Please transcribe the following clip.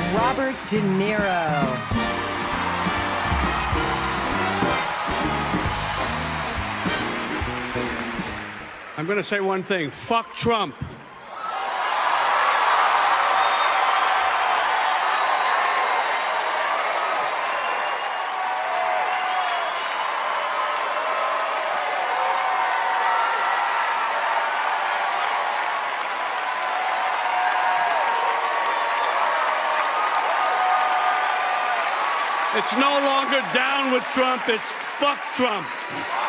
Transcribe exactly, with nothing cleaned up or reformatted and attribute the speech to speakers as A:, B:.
A: Robert De Niro.
B: I'm going to say one thing. Fuck Trump. It's no longer down with Trump, it's fuck Trump.